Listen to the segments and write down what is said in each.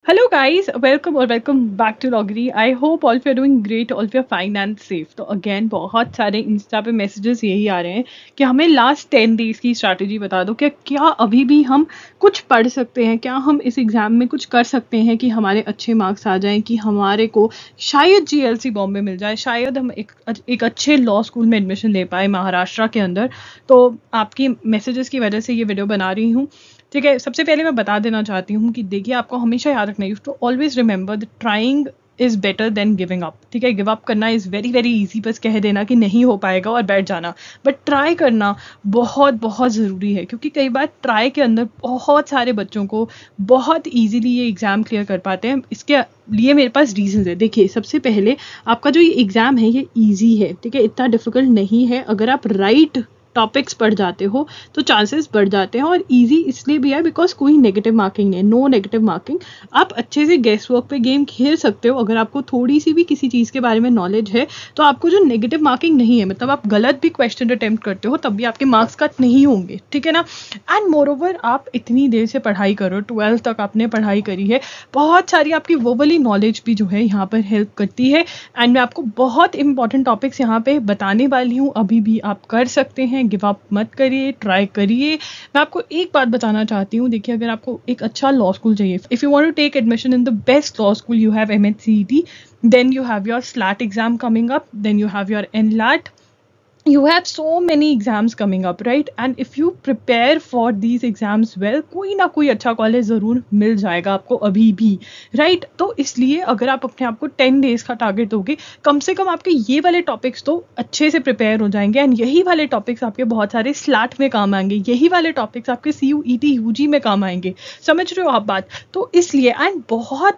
Hello guys, welcome back to Loggery. I hope all of you are doing great, all of you are fine and safe. तो again बहुत सारे Insta पे messages यही आ रहे हैं कि हमें लास्ट 10 डेज की स्ट्रैटेजी बता दो कि क्या अभी भी हम कुछ पढ़ सकते हैं, क्या हम इस एग्जाम में कुछ कर सकते हैं कि हमारे अच्छे मार्क्स आ जाएं, कि हमारे को शायद जीएलसी बॉम्बे मिल जाए, शायद हम एक अच्छे लॉ स्कूल में एडमिशन ले पाए महाराष्ट्र के अंदर। तो आपकी मैसेजेस की वजह से ये वीडियो बना रही हूँ। ठीक है, सबसे पहले मैं बता देना चाहती हूँ कि देखिए, आपको हमेशा याद रखना है, you to always remember the trying is better than giving up. ठीक है, गिव अप करना इज वेरी वेरी इजी, बस कह देना कि नहीं हो पाएगा और बैठ जाना, बट ट्राई करना बहुत बहुत ज़रूरी है, क्योंकि कई बार ट्राई के अंदर बहुत सारे बच्चों को बहुत ईजिली ये एग्ज़ाम क्लियर कर पाते हैं। इसके लिए मेरे पास रीजंस है। देखिए, सबसे पहले आपका जो ये एग्ज़ाम है ये ईजी है, ठीक है, इतना डिफिकल्ट नहीं है। अगर आप राइट टॉपिक्स पढ़ जाते हो तो चांसेस बढ़ जाते हैं, और इजी इसलिए भी है बिकॉज कोई नेगेटिव मार्किंग है, नो नेगेटिव मार्किंग। आप अच्छे से गेस वर्क पे गेम खेल सकते हो। अगर आपको थोड़ी सी भी किसी चीज़ के बारे में नॉलेज है तो आपको जो नेगेटिव मार्किंग नहीं है, मतलब आप गलत भी क्वेश्चन अटेम्प्ट करते हो तब भी आपके मार्क्स कट नहीं होंगे, ठीक है ना। एंड मोर ओवर, आप इतनी देर से पढ़ाई करो, 12th तक आपने पढ़ाई करी है, बहुत सारी आपकी वो वाली नॉलेज भी जो है यहाँ पर हेल्प करती है। एंड मैं आपको बहुत इंपॉर्टेंट टॉपिक्स यहाँ पे बताने वाली हूँ, अभी भी आप कर सकते हैं। गिव अप मत करिए, ट्राई करिए। मैं आपको एक बात बताना चाहती हूँ, देखिए, अगर आपको एक अच्छा लॉ स्कूल चाहिए, if you want to take admission in the best law school, you have MHCET, then you have your SLAT exam coming up, then you have your NLAT. You have so many exams coming up, right? And if you prepare for these exams well, कोई ना कोई अच्छा college ज़रूर मिल जाएगा आपको अभी भी, right? तो इसलिए अगर आप अपने आप को 10 डेज का टारगेट दोगे, कम से कम आपके ये वाले टॉपिक्स तो अच्छे से प्रिपेयर हो जाएंगे, एंड यही वाले टॉपिक्स आपके बहुत सारे स्लैट में काम आएंगे, यही वाले टॉपिक्स आपके CUET UG में काम आएंगे। समझ रहे हो आप बात? तो इसलिए, एंड बहुत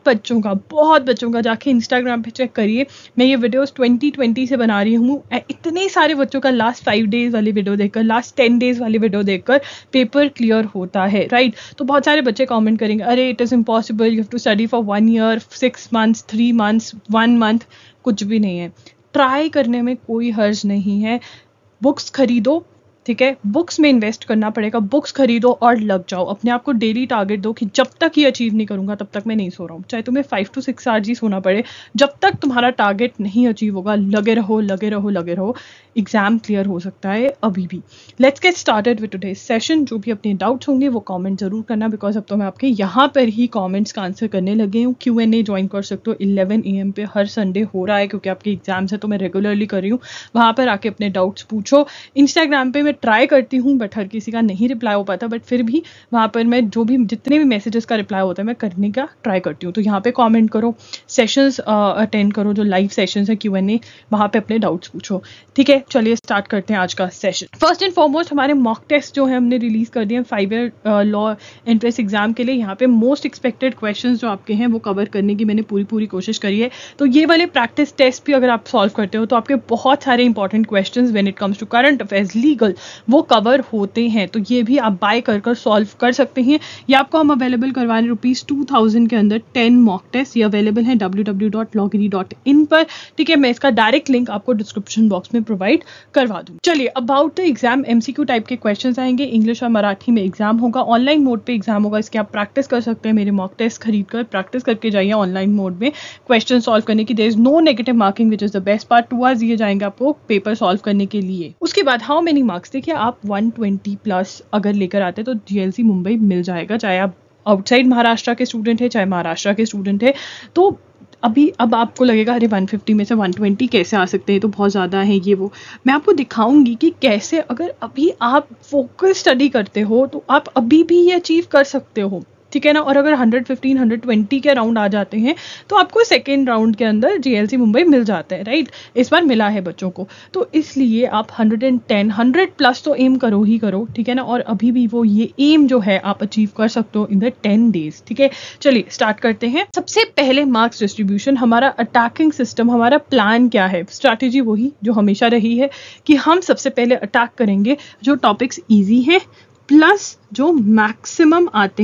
बच्चों का जाके इंस्टाग्राम पे चेक करिए, मैं ये वीडियोस 2020 से बना रही हूँ। इतने सारे बच्चों का लास्ट 5 डेज वाली वीडियो देखकर, लास्ट 10 डेज वाली वीडियो देखकर पेपर क्लियर होता है, राइट? तो बहुत सारे बच्चे कमेंट करेंगे, अरे it is impossible, you have to study for 1 year, 6 months, 3 months, 1 month. कुछ भी नहीं है, ट्राई करने में कोई हर्ज नहीं है। बुक्स खरीदो, ठीक है, बुक्स में इन्वेस्ट करना पड़ेगा, बुक्स खरीदो और लग जाओ। अपने आप को डेली टारगेट दो कि जब तक ये अचीव नहीं करूंगा तब तक मैं नहीं सो रहा हूँ, चाहे तुम्हें 5 to 6 आवर्स ही सोना पड़े, जब तक तुम्हारा टारगेट नहीं अचीव होगा लगे रहो। एग्जाम क्लियर हो सकता है अभी भी। Let's get started with today's session. जो भी अपने डाउट्स होंगे वो कमेंट जरूर करना, बिकॉज अब तो मैं आपके यहाँ पर ही कमेंट्स का आंसर करने लगे हूँ। Q&A ज्वाइन कर सकते हो, 11 AM पे हर संडे हो रहा है, क्योंकि आपके एग्जाम्स है तो मैं रेगुलरली कर रही हूँ। वहाँ पर आके अपने डाउट्स पूछो। इंस्टाग्राम पे मैं ट्राई करती हूँ, बट हर किसी का नहीं रिप्लाई हो पाता, बट फिर भी वहाँ पर मैं जितने भी मैसेजेस का रिप्लाई होता है मैं करने का ट्राई करती हूँ। तो यहाँ पे कमेंट करो, सेशंस अटेंड करो, जो लाइव सेशंस है Q&A, वहाँ पे अपने डाउट्स पूछो, ठीक है। चलिए स्टार्ट करते हैं आज का सेशन। फर्स्ट एंड फॉरमोस्ट, हमारे मॉक टेस्ट जो है हमने रिलीज कर दिए हैं 5 ईयर लॉ एंट्रेंस एग्जाम के लिए। यहाँ पे मोस्ट एक्सपेक्टेड क्वेश्चंस जो आपके हैं वो कवर करने की मैंने पूरी कोशिश करी है। तो ये वाले प्रैक्टिस टेस्ट भी अगर आप सॉल्व करते हो तो आपके बहुत सारे important questions when it comes to current affairs, legal, वो कवर होते हैं। तो ये भी आप बाय कर सॉल्व कर सकते हैं। ये आपको हम अवेलेबल करवा रहे हैं ₹2000 के अंदर 10 मॉक टेस्ट। ये अवेलेबल है www.loggery.in पर, ठीक है। मैं इसका डायरेक्ट लिंक आपको डिस्क्रिप्शन बॉक्स में प्रोवाइड करवा दूँ। चलिए, about the exam, MCQ type के क्वेश्चंस आएंगे, इंग्लिश और मराठी में एग्जाम होगा, ऑनलाइन मोड पे एग्जाम होगा। इसके आप प्रैक्टिस कर सकते हैं, मेरे मॉक टेस्ट खरीद कर प्रैक्टिस करके जाइए ऑनलाइन मोड में क्वेश्चन सॉल्व करने की। There is no negative marking, which is the best part. 2 hours दिए जाएंगे आपको पेपर सॉल्व करने के लिए। उसके बाद हाउ मेनी मार्क्स, देखिए, आप 120 प्लस अगर लेकर आते तो GLC मुंबई मिल जाएगा, चाहे आप आउटसाइड महाराष्ट्र के स्टूडेंट है, चाहे महाराष्ट्र के स्टूडेंट है। तो अब आपको लगेगा अरे 150 में से 120 कैसे आ सकते हैं, तो बहुत ज़्यादा है ये वो। मैं आपको दिखाऊंगी कि कैसे, अगर अभी आप फोकस स्टडी करते हो तो आप अभी भी ये अचीव कर सकते हो, ठीक है ना। और अगर 115 120 के राउंड आ जाते हैं तो आपको सेकेंड राउंड के अंदर GLC मुंबई मिल जाता है, राइट। इस बार मिला है बच्चों को, तो इसलिए आप 110 100 प्लस तो एम करो ही करो, ठीक है ना। और अभी भी वो ये एम जो है आप अचीव कर सकते हो इन द 10 डेज, ठीक है। चलिए स्टार्ट करते हैं। सबसे पहले मार्क्स डिस्ट्रीब्यूशन, हमारा अटैकिंग सिस्टम, हमारा प्लान क्या है, स्ट्रैटेजी वही जो हमेशा रही है कि हम सबसे पहले अटैक करेंगे जो टॉपिक्स ईजी हैं प्लस जो मैक्सिमम आते हैं, ठीक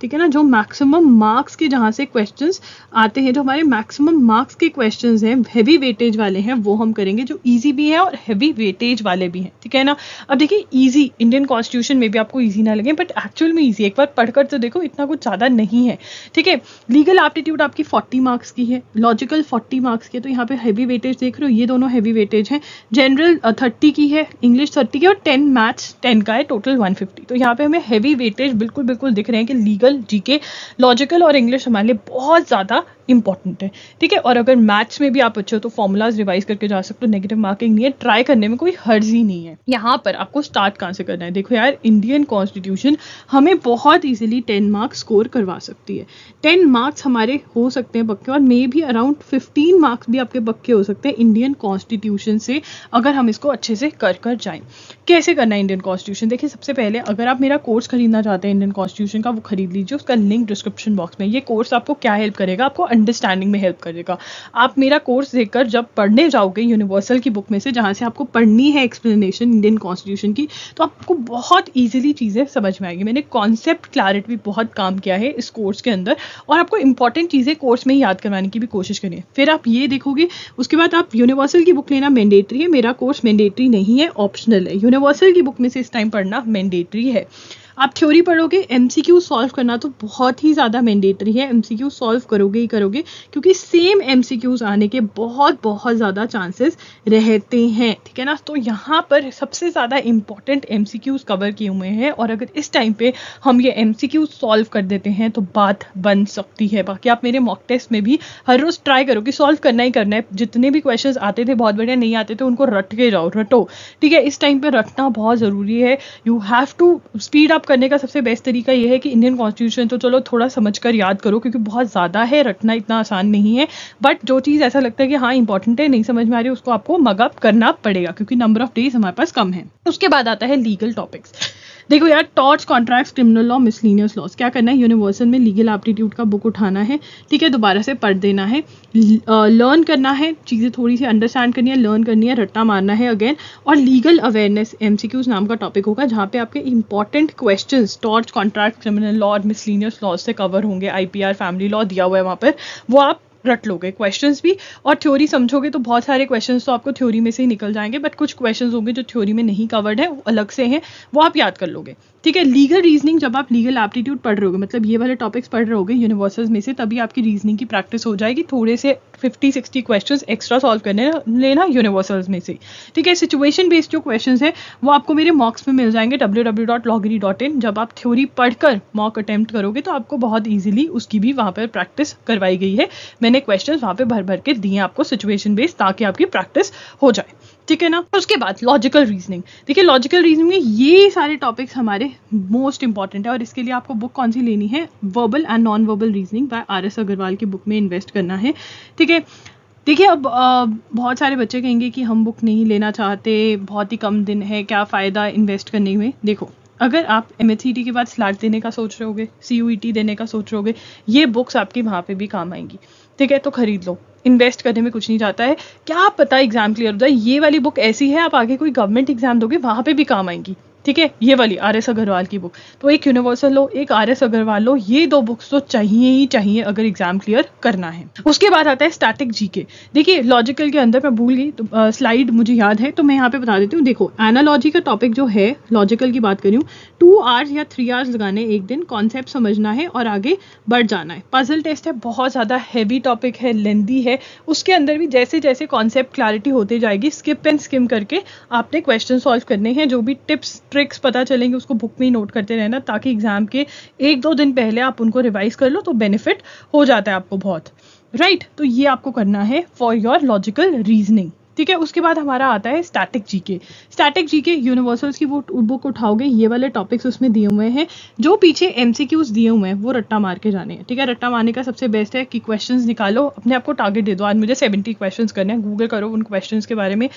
ठीक है ना, जो मैक्सिमम मार्क्स के जहाँ से क्वेश्चंस आते हैं, जो हमारे मैक्सिमम मार्क्स के क्वेश्चंस हैं, हैवी वेटेज वाले हैं, वो हम करेंगे, जो इजी भी है और हैवी वेटेज वाले भी हैं, ठीक है ना। अब देखिए इजी, इंडियन कॉन्स्टिट्यूशन में भी आपको इजी ना लगे बट एक्चुअल में इजी, एक बार पढ़कर तो देखो, इतना कुछ ज़्यादा नहीं है, ठीक है। लीगल एप्टीट्यूड आपकी 40 मार्क्स की है, लॉजिकल 40 मार्क्स की है, तो यहाँ पे हैवी वेटेज देख रहे हो, ये दोनों हैवी वेटेज हैं। जनरल 30 की है, इंग्लिश 30 की है और 10 मैथ्स 10 का है, टोटल 150। तो यहाँ पे हमें हैवी वेटेज बिल्कुल बिल्कुल दिख रहे हैं कि लीगल, जीके, लॉजिकल और इंग्लिश हमारे लिए बहुत ज़्यादा इंपॉर्टेंट है, ठीक है। और अगर मैथ्स में भी आप अच्छे हो तो फॉर्मूलाज रिवाइज करके जा सकते हो, नेगेटिव मार्किंग नहीं है, ट्राई करने में कोई हर्ज ही नहीं है। यहाँ पर आपको स्टार्ट कहाँ से करना है, देखो यार, इंडियन कॉन्स्टिट्यूशन हमें बहुत इजीली 10 मार्क्स स्कोर करवा सकती है। 10 मार्क्स हमारे हो सकते हैं पक्के, और मे भी अराउंड 15 मार्क्स भी आपके पक्के हो सकते हैं इंडियन कॉन्स्टिट्यूशन से, अगर हम इसको अच्छे से कर जाएं। कैसे करना है इंडियन कॉन्स्टिट्यूशन, देखिए सबसे पहले अगर आप मेरा कोर्स खरीदना चाहते हैं इंडियन कॉन्स्टिट्यूशन का, वो खरीद लीजिए, उसका लिंक डिस्क्रिप्शन बॉक्स में। ये कोर्स आपको क्या हेल्प करेगा, आपको अंडरस्टैंडिंग में हेल्प करेगा। आप मेरा कोर्स देखकर जब पढ़ने जाओगे यूनिवर्सल की बुक में से, जहाँ से आपको पढ़नी है एक्सप्लेनेशन इंडियन कॉन्स्टिट्यूशन की, तो आपको बहुत ईजिली चीज़ें समझ में आएगी। मैंने कॉन्सेप्ट क्लैरिटी भी बहुत काम किया है इस कोर्स के अंदर, और आपको इंपॉर्टेंट चीज़ें कोर्स में ही याद करवाने की भी कोशिश करिए। फिर आप ये देखोगे, उसके बाद आप यूनिवर्सल की बुक लेना मैंडेटरी है, मेरा कोर्स मैंडेटरी नहीं है, ऑप्शनल है। यूनिवर्सल की बुक में से इस टाइम पढ़ना मैंडेटरी है। आप थ्योरी पढ़ोगे, एमसीक्यू सॉल्व करना तो बहुत ही ज़्यादा मैंडेटरी है, एमसीक्यू सॉल्व करोगे ही करोगे, क्योंकि सेम एमसीक्यूज आने के बहुत बहुत ज़्यादा चांसेस रहते हैं, ठीक है ना। तो यहाँ पर सबसे ज़्यादा इंपॉर्टेंट एमसीक्यूज कवर किए हुए हैं, और अगर इस टाइम पे हम ये एमसीक्यूज सॉल्व कर देते हैं तो बात बन सकती है। बाकी आप मेरे मॉक टेस्ट में भी हर रोज़ ट्राई करो कि सॉल्व करना ही करना है। जितने भी क्वेश्चन आते थे बहुत बढ़िया, नहीं आते थे उनको रट के जाओ, रटो, ठीक है। इस टाइम पर रटना बहुत ज़रूरी है। You have to speed up करने का सबसे बेस्ट तरीका ये है कि इंडियन कॉन्स्टिट्यूशन तो चलो थोड़ा समझकर याद करो, क्योंकि बहुत ज़्यादा है, रटना इतना आसान नहीं है। बट जो चीज़ ऐसा लगता है कि हाँ इंपॉर्टेंट है, नहीं समझ में आ रही है, उसको आपको मगअप करना पड़ेगा, क्योंकि नंबर ऑफ डेज हमारे पास कम है। उसके बाद आता है लीगल टॉपिक्स। देखो यार, torts, contracts, criminal law, miscellaneous laws, क्या करना है, यूनिवर्सल में लीगल एप्टीट्यूड का बुक उठाना है, ठीक है, दोबारा से पढ़ देना है, लर्न करना है, चीज़ें थोड़ी सी अंडरस्टैंड करनी है, लर्न करनी है, रट्टा मारना है अगेन। और लीगल अवेयरनेस एमसीक्यूज नाम का टॉपिक होगा, जहाँ पे आपके important questions torts, contract, criminal law और मिसलिनियस लॉज से कवर होंगे। आईपीआर, फैमिली लॉ दिया हुआ है वहाँ पर, वो आप रट लोगे क्वेश्चंस भी, और थ्योरी समझोगे तो बहुत सारे क्वेश्चंस तो आपको थ्योरी में से ही निकल जाएंगे, बट कुछ क्वेश्चंस होंगे जो थ्योरी में नहीं कवर्ड है, वो अलग से हैं, वो आप याद कर लोगे, ठीक है। लीगल रीजनिंग, जब आप लीगल एप्टीट्यूड पढ़ रहे होगे, मतलब ये वाले टॉपिक्स पढ़ रहे होगे यूनिवर्सल्स में से, तभी आपकी रीजनिंग की प्रैक्टिस हो जाएगी। थोड़े से 50-60 क्वेश्चंस एक्स्ट्रा सॉल्व करने लेना यूनिवर्सल्स में से, ठीक है। सिचुएशन बेस्ड जो क्वेश्चंस है वो आपको मेरे मॉक्स में मिल जाएंगे www.loggery.in। जब आप थ्योरी पढ़कर मॉक अटेम्प्ट करोगे तो आपको बहुत ईजिली उसकी भी वहाँ पर प्रैक्टिस करवाई गई है। मैंने क्वेश्चंस वहाँ पे भर भर के दिए आपको सिचुएशन बेस्ड, ताकि आपकी प्रैक्टिस हो जाए, ठीक है ना। उसके बाद लॉजिकल रीजनिंग, देखिए लॉजिकल रीजनिंग में ये सारे टॉपिक्स हमारे मोस्ट इंपॉर्टेंट है, और इसके लिए आपको बुक कौन सी लेनी है, verbal and non verbal reasoning by RS Agarwal की बुक में इन्वेस्ट करना है, ठीक है। देखिए अब बहुत सारे बच्चे कहेंगे कि हम बुक नहीं लेना चाहते, बहुत ही कम दिन है, क्या फ़ायदा इन्वेस्ट करने में। देखो, अगर आप MHCT के बाद स्लैट देने का सोच रहे होगे, CUET देने का सोच रहे होगे, ये बुक्स आपकी वहाँ पे भी काम आएंगी, ठीक है। तो खरीद लो, इन्वेस्ट करने में कुछ नहीं जाता है, क्या पता एग्जाम क्लियर हो जाए। ये वाली बुक ऐसी है, आप आगे कोई गवर्नमेंट एग्जाम दोगे वहाँ पे भी काम आएंगी, ठीक है। ये वाली RS अग्रवाल की बुक, तो एक यूनिवर्सल लो, एक RS अग्रवाल लो, ये दो बुक्स तो चाहिए ही चाहिए अगर एग्जाम क्लियर करना है। उसके बाद आता है स्टैटिक जीके। देखिए लॉजिकल के अंदर मैं भूल गई, तो स्लाइड मुझे याद है तो मैं यहाँ पे बता देती हूँ। देखो एनालॉजी का टॉपिक जो है, लॉजिकल की बात कर रही हूँ, 2 आवर्स या 3 आवर्स लगाने एक दिन, कॉन्सेप्ट समझना है और आगे बढ़ जाना है। पजल टेस्ट है, बहुत ज़्यादा हैवी टॉपिक है, लेंदी है, उसके अंदर भी जैसे जैसे कॉन्सेप्ट क्लैरिटी होती जाएगी, स्किप एंड स्किम करके आपने क्वेश्चन सॉल्व करने हैं। जो भी टिप्स ट्रिक्स पता चलेंगे उसको बुक में ही नोट करते रहना, ताकि एग्जाम के 1-2 दिन पहले आप उनको रिवाइज कर लो तो बेनिफिट हो जाता है आपको बहुत, राइट। तो ये आपको करना है फॉर योर लॉजिकल रीजनिंग, ठीक है। उसके बाद हमारा आता है static GK. Static GK Universal's की वो बुक उठाओगे, ये वाले टॉपिक्स उसमें दिए हुए हैं, जो पीछे MCQs दिए हुए हैं वो रट्टा मार के जाने हैं, ठीक है। रट्टा मारने का सबसे बेस्ट है कि क्वेश्चंस निकालो, अपने आप को टारगेट दे दो, आज मुझे 70 क्वेश्चंस करने हैं, गूगल करो उन क्वेश्चंस के बारे में,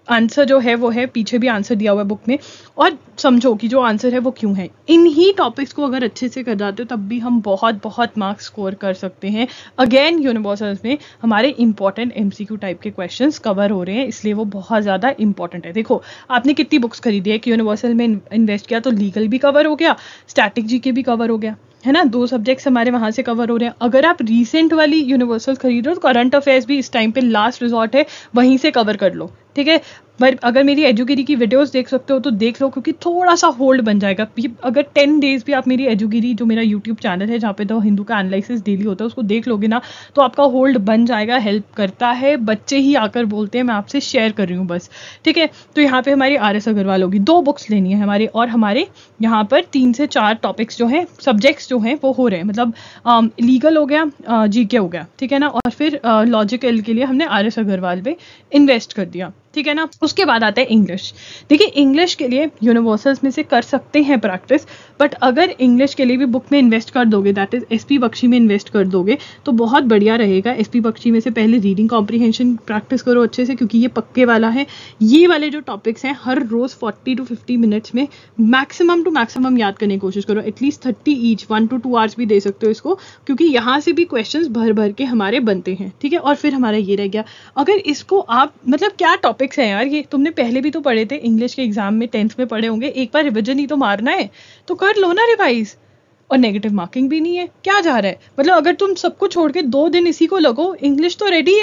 आंसर जो है वो है, पीछे भी आंसर दिया हुआ है बुक में, और समझो कि जो आंसर है वो क्यों है। इन्हीं टॉपिक्स को अगर अच्छे से कर जाते हो तब भी हम बहुत बहुत मार्क्स स्कोर कर सकते हैं। अगेन यूनिवर्सल्स में हमारे इंपॉर्टेंट एमसीक्यू टाइप के क्वेश्चंस कवर हो रहे हैं, इसलिए वो बहुत ज़्यादा इंपॉर्टेंट है। देखो आपने कितनी बुक्स खरीदी है कि यूनिवर्सल में इन्वेस्ट किया, तो लीगल भी कवर हो गया, स्टैटिक जीके भी कवर हो गया, है ना, 2 सब्जेक्ट्स हमारे वहाँ से कवर हो रहे हैं। अगर आप रीसेंट वाली यूनिवर्सल खरीद रहे हो तो करंट अफेयर्स भी इस टाइम पे लास्ट रिजॉर्ट है, वहीं से कवर कर लो, ठीक है। पर अगर मेरी एजुगिरी की वीडियोस देख सकते हो तो देख लो, क्योंकि थोड़ा सा होल्ड बन जाएगा। अगर 10 डेज भी आप मेरी एजुगिरी, जो मेरा यूट्यूब चैनल है जहाँ पे द हिंदू का एनालिसिस डेली होता है, उसको देख लोगे ना तो आपका होल्ड बन जाएगा। हेल्प करता है, बच्चे ही आकर बोलते हैं, मैं आपसे शेयर कर रही हूँ बस, ठीक है। तो यहाँ पे हमारी RS अग्रवाल होगी, 2 बुक्स लेनी है हमारी, और हमारे यहाँ पर 3 से 4 टॉपिक्स जो हैं, सब्जेक्ट्स जो हैं वो हो रहे हैं, मतलब लीगल हो गया, जीके हो गया, ठीक है ना, और फिर लॉजिकल के लिए हमने RS अग्रवाल पे इन्वेस्ट कर दिया, ठीक है ना। उसके बाद आता है इंग्लिश। देखिए इंग्लिश के लिए यूनिवर्सल्स में से कर सकते हैं प्रैक्टिस, बट अगर इंग्लिश के लिए भी बुक में इन्वेस्ट कर दोगे, दैट इज SP बख्शी में इन्वेस्ट कर दोगे तो बहुत बढ़िया रहेगा। SP बख्शी में से पहले रीडिंग कॉम्प्रीहेंशन प्रैक्टिस करो अच्छे से, क्योंकि ये पक्के वाला है। ये वाले जो टॉपिक्स हैं हर रोज 40 to 50 मिनट्स में मैक्सिमम टू मैक्सिमम याद करने की कोशिश करो, एटलीस्ट 30 ईच, 1 to 2 आवर्स भी दे सकते हो इसको, क्योंकि यहाँ से भी क्वेश्चंस भर भर के हमारे बनते हैं, ठीक है। और फिर हमारा ये रह गया, अगर इसको आप, मतलब क्या टॉपिक्स हैं यार, ये तुमने पहले भी तो पढ़े थे इंग्लिश के एग्जाम में, 10th में पढ़े होंगे, एक बार रिविजन ही तो मारना है, तो कर लो ना रिवाइज। और नेगेटिव मार्किंग भी नहीं है, क्या जा रहा है, मतलब अगर तुम सब कुछ छोड़ के 2 दिन इसी को लगो, इंग्लिश तो रेडी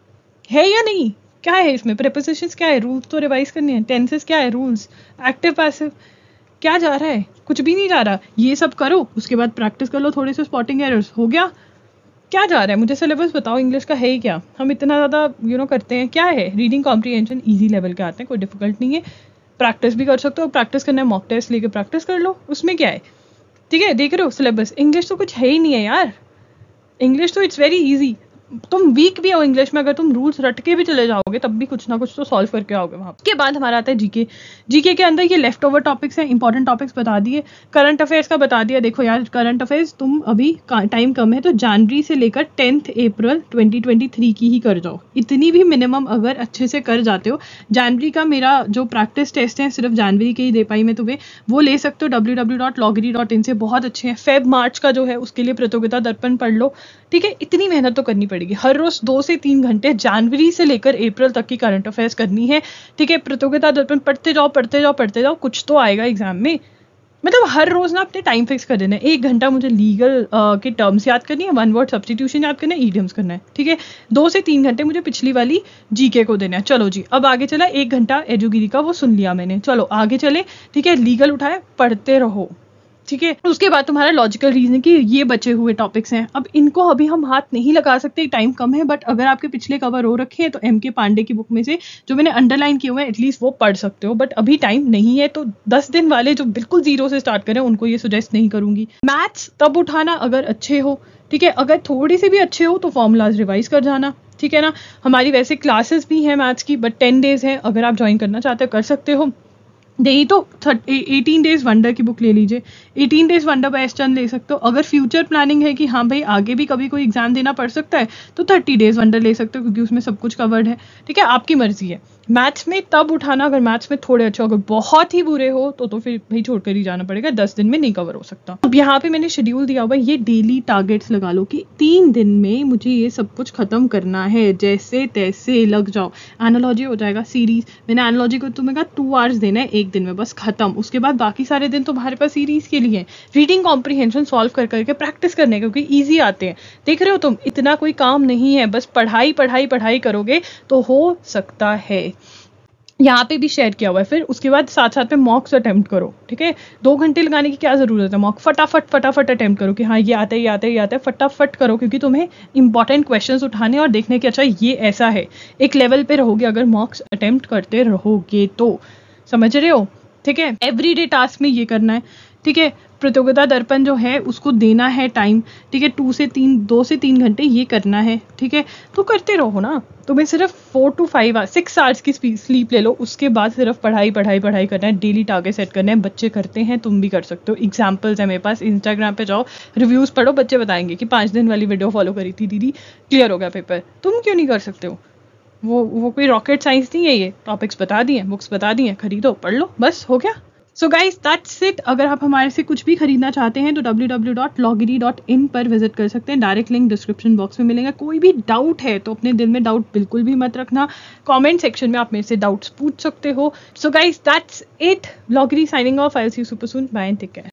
है या नहीं, क्या है इसमें, प्रीपोजिशंस क्या है, रूल्स तो रिवाइज करने हैं, टेंसेस क्या है, रूल्स, एक्टिव पैसिव, क्या जा रहा है, कुछ भी नहीं जा रहा। ये सब करो, उसके बाद प्रैक्टिस कर लो थोड़े से स्पॉटिंग एरर्स, हो गया। क्या जा रहा है, मुझे सिलेबस बताओ इंग्लिश का है ही क्या, हम इतना ज़्यादा करते हैं, क्या है। रीडिंग कॉम्प्रीहेंशन इजी लेवल के आते हैं, कोई डिफिकल्ट नहीं है, प्रैक्टिस भी कर सकते हो, प्रैक्टिस करना है मॉक टेस्ट लेके प्रैक्टिस कर लो, उसमें क्या है, ठीक है। देख रहे हो सिलेबस, इंग्लिश तो कुछ है ही नहीं है यार, इंग्लिश तो इट्स वेरी ईजी। तुम वीक भी हो इंग्लिश में, अगर तुम रूल्स रट के भी चले जाओगे तब भी कुछ ना कुछ तो सॉल्व करके आओगे वहाँ। उसके बाद हमारा आता है जीके। जीके के अंदर ये लेफ्ट ओवर टॉपिक्स हैं, इंपॉर्टेंट टॉपिक्स बता दिए, करंट अफेयर्स का बता दिया। देखो यार करंट अफेयर्स तुम अभी टाइम कम है तो जनवरी से लेकर 10th अप्रैल 2023 की ही कर जाओ, इतनी भी मिनिमम अगर अच्छे से कर जाते हो। जनवरी का मेरा जो प्रैक्टिस टेस्ट है सिर्फ जनवरी के ही दे पाई मैं तुम्हें, वो ले सकते हो www.logri.in से, बहुत अच्छे हैं। फेब मार्च का जो है उसके लिए प्रतियोगिता दर्पण पढ़ लो, ठीक है। इतनी मेहनत तो करनी पड़ेगी, हर रोज 2 से 3 घंटे जनवरी से लेकर अप्रैल तक की करंट अफेयर्स करनी है, ठीक है। प्रतियोगिता दर्पण पढ़ते जाओ पढ़ते जाओ पढ़ते जाओ, कुछ तो आएगा एग्जाम में। मतलब हर रोज ना अपने टाइम फिक्स कर देना है, 1 घंटा मुझे लीगल के टर्म्स याद करनी है, 1 वर्ड सब्स्टिट्यूशन याद करना है, ईडियम्स करना है, ठीक है। 2 से 3 घंटे मुझे पिछली वाली जीके को देना है। चलो जी अब आगे चला, 1 घंटा एजुगिरी का वो सुन लिया मैंने, चलो आगे चले, ठीक है। लीगल उठाए, पढ़ते रहो, ठीक है। उसके बाद तुम्हारा लॉजिकल रीजनिंग की ये बचे हुए टॉपिक्स हैं, अब इनको अभी हम हाथ नहीं लगा सकते, टाइम कम है, बट अगर आपके पिछले कवर हो रखे हैं तो MK पांडे की बुक में से जो मैंने अंडरलाइन किए हुए हैं एटलीस्ट वो पढ़ सकते हो, बट अभी टाइम नहीं है, तो 10 दिन वाले जो बिल्कुल जीरो से स्टार्ट करें उनको ये सुजेस्ट नहीं करूंगी। मैथ्स तब उठाना अगर अच्छे हो, ठीक है। अगर थोड़ी सी भी अच्छे हो तो फॉर्मूलाज रिवाइज कर जाना, ठीक है ना। हमारी वैसे क्लासेस भी हैं मैथ्स की, बट 10 डेज है, अगर आप ज्वाइन करना चाहते हो कर सकते हो, नहीं तो 18 डेज वंडर की बुक ले लीजिए, 18 days wonder by S Chand ले सकते हो। अगर फ्यूचर प्लानिंग है कि हाँ भाई आगे भी कभी कोई एग्जाम देना पड़ सकता है तो 30 डेज वंडर ले सकते हो, क्योंकि उसमें सब कुछ कवर्ड है, ठीक है। आपकी मर्जी है। मैथ्स में तब उठाना अगर मैथ्स में थोड़े अच्छे हो, अगर बहुत ही बुरे हो तो फिर भाई छोड़कर ही जाना पड़ेगा, 10 दिन में नहीं कवर हो सकता। अब यहाँ पे मैंने शेड्यूल दिया हुआ है, ये डेली टारगेट्स लगा लो कि 3 दिन में मुझे ये सब कुछ खत्म करना है, जैसे तैसे लग जाओ। एनालॉजी हो जाएगा, सीरीज, मैंने एनालॉजी को तुम्हें कहा 2 आवर्स देना है 1 दिन में, बस खत्म। उसके बाद बाकी सारे दिन तुम्हारे पास सीरीज के लिए रीडिंग कॉम्प्रीहेंशन सॉल्व कर करके प्रैक्टिस करने, क्योंकि ईजी आते हैं। देख रहे हो तुम, इतना कोई काम नहीं है, बस पढ़ाई पढ़ाई पढ़ाई करोगे तो हो सकता है। यहाँ पे भी शेयर किया हुआ है। फिर उसके बाद साथ साथ में मॉक्स अटेम्प्ट करो, ठीक है। 2 घंटे लगाने की क्या जरूरत है, मॉक फटाफट फटाफट अटेम्प्ट करो कि हाँ ये आता है ये आता है ये आता है, फटाफट करो, क्योंकि तुम्हें इंपॉर्टेंट क्वेश्चंस उठाने और देखने कि अच्छा ये ऐसा है, एक लेवल पे रहोगे अगर मॉक्स अटेम्प्ट करते रहोगे तो, समझ रहे हो, ठीक है। एवरीडे टास्क में ये करना है, ठीक है। प्रतियोगिता दर्पण जो है उसको देना है टाइम, ठीक है। 2 से 3 घंटे ये करना है, ठीक है। तो करते रहो ना, तुम्हें सिर्फ 4 to 5 आवर्स 6 आवर्स की स्लीप ले लो, उसके बाद सिर्फ पढ़ाई पढ़ाई पढ़ाई करना है, डेली टारगेट सेट करना है। बच्चे करते हैं, तुम भी कर सकते हो, एग्जाम्पल्स है मेरे पास, इंस्टाग्राम पे जाओ, रिव्यूज पढ़ो, बच्चे बताएंगे कि 5 दिन वाली वीडियो फॉलो करी थी दीदी, क्लियर हो गया पेपर, तुम क्यों नहीं कर सकते हो, वो कोई रॉकेट साइंस नहीं है, ये टॉपिक्स बता दिए, बुक्स बता दिए, खरीदो पढ़ लो, बस हो गया। So guys that's it. अगर आप हमारे से कुछ भी खरीदना चाहते हैं तो www.loggery.in पर विजिट कर सकते हैं। डायरेक्ट लिंक डिस्क्रिप्शन बॉक्स में मिलेगा। कोई भी डाउट है तो अपने दिल में डाउट बिल्कुल भी मत रखना, कमेंट सेक्शन में आप मेरे से डाउट्स पूछ सकते हो। So guys that's it. लॉगरी signing off. I will see you super soon. Bye and take care.